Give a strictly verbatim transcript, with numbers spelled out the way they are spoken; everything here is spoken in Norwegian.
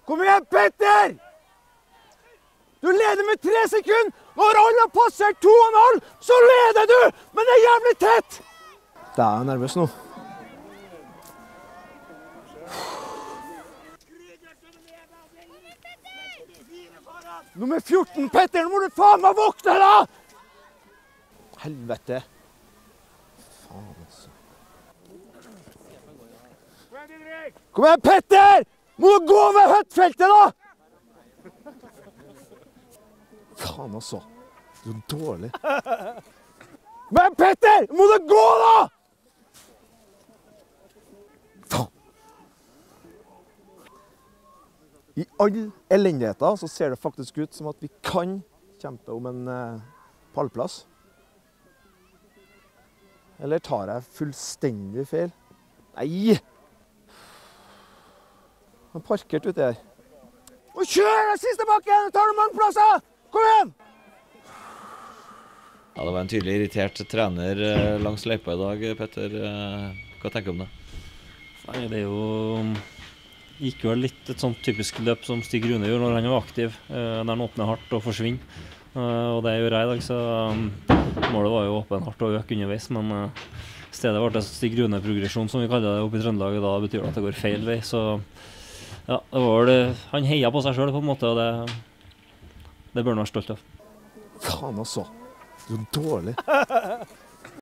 Kom igjen, Petter! Du leder med tre sekunder! Når alle har passert to og en halv, så leder du! Men det er jævlig tett! Da er jeg nervøs nå. Nummer fjorten, Petter, nå må du faen meg våkne, da! Helvete. Faen, altså. Kom igjen, Petter! Må du gå over høttfeltet, da! Faen, altså. Du er dårlig. Men Petter, må du gå, da! Faen. I all elendigheten så ser det faktisk ut som at vi kan kjempe om en eh, pallplass. Eller tar jeg fullstendig feil? Nei! Han er parkert ute her. Og kjør den siste bakken! Tar du mange plasser? Kom igjen! Ja, det var en tydelig irritert trener eh, langs løypa i dag, Petter. Eh, hva tenker du om det? Nei, det er jo... Gikk jo litt et sånt typisk løp som Stig Rune gjorde når han var aktiv, eh, der han åpner hardt og forsvinner. Eh, og det gjør jeg i dag, så um, målet var jo åpne hardt og øke underveis, men uh, stedet ble det Stig Rune-progresjon, som vi kaller det oppe i Trøndelag, og da betyr det at det går feil vei. Så ja, det var det. Han heia på seg selv på en måte, og det, det bør han være stolt av. Faen altså, du er dårlig.